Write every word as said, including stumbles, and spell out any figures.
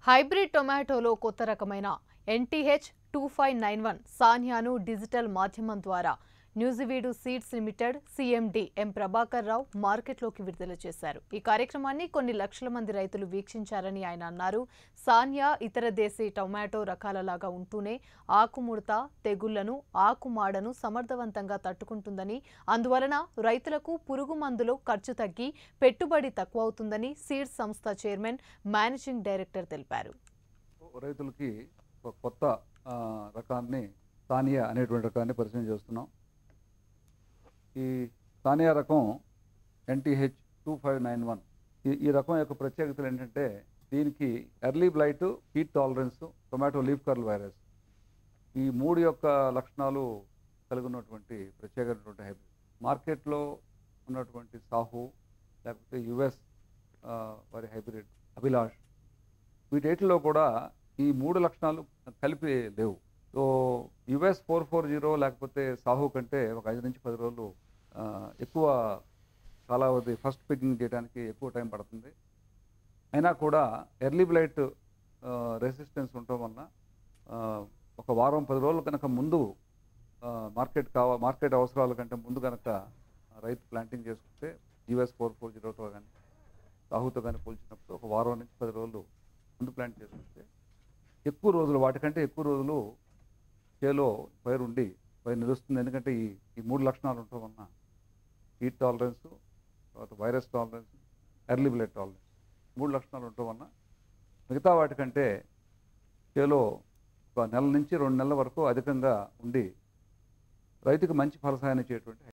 Hybrid టొమాటోలో కొత్త రకమైన NTH two five nine one సాన్యాను డిజిటల్ మాధ్యమం ద్వారా Nuziveedu seeds limited CMD M Prabhakar Rao మార్కెట్లోకి విడుదల చేశారు. ఈ కార్యక్రమాన్ని కొన్ని లక్షల మంది రైతులు వీక్షించారని ఆయన అన్నారు. సాన్యా ఇతర దేశీ టొమాటో రకాలలాగా ఉంటూనే ఆకుముడత, తెగుళ్లను, ఆకుమాడను సమర్థవంతంగా తట్టుకుంటుందని, అందువలన రైతులకు పురుగు మందులో ఖర్చు తగ్గి పెట్టుబడి తక్కువ అవుతుందని సీడ్స్ సంస్థ చైర్మన్, మేనేజింగ్ డైరెక్టర్ తెలిపారు. రైతులకి ఒక కొత్త రకాన్ని సానియా అనేటువంటి రకాన్ని పరిచయం చేస్తున్నాం. ఈ సానియా రకం NTH two five nine one ఈ రకం యొక్క ప్రత్యేకతలు ఏంటంటే దీనికి early blight, heat tolerance, tomato leaf curl virus ఈ మూడు యొక్క లక్షణాలు కలిగి ఉన్నటువంటి ప్రత్యేకమైనటువంటి హైబ్రిడ్. మార్కెట్లో ఉన్నటువంటి సాహు లేకపోతే యుఎస్ వారి హైబ్రిడ్ అభిలాష్ వీటిలో కూడా ఈ మూడు లక్షణాలు కలిపి లేవు. So US four four zero లేకపోతే సాహు కంటే ఒక ఐదు నుంచి పది రోజులు ఎక్కువ కాలావధి ఫస్ట్ పికింగ్ చేయడానికి ఎక్కువ టైం పడుతుంది. అయినా కూడా ఎర్లీ బ్లైట్ రెసిస్టెన్స్ ఉండటం వలన ఒక వారం పది రోజులు కనుక ముందు మార్కెట్ కావ మార్కెట్ అవసరాల కంటే ముందు కనుక రైతు ప్లాంటింగ్ చేసుకుంటే యుఎస్ ఫోర్ ఫోర్ జీరోతో కానీ సాహుతో కానీ పోల్చినప్పుడు ఒక వారం నుంచి పది రోజులు ముందు ప్లాంట్ చేసుకుంటే ఎక్కువ రోజులు వాటికంటే ఎక్కువ రోజులు చేలో పైరు ఉండి పైరు నిలుస్తుంది. ఎందుకంటే ఈ ఈ మూడు లక్షణాలు ఉండటం వలన హీట్ టాలరెన్స్, తర్వాత virus tolerance, early blood tolerance మూడు లక్షణాలు ఉండటం వలన మిగతా వాటికంటే చేలో ఒక నెల నుంచి రెండు నెలల వరకు అధికంగా ఉండి రైతుకు మంచి ఫలసాయాన్ని ఇచ్చేటువంటి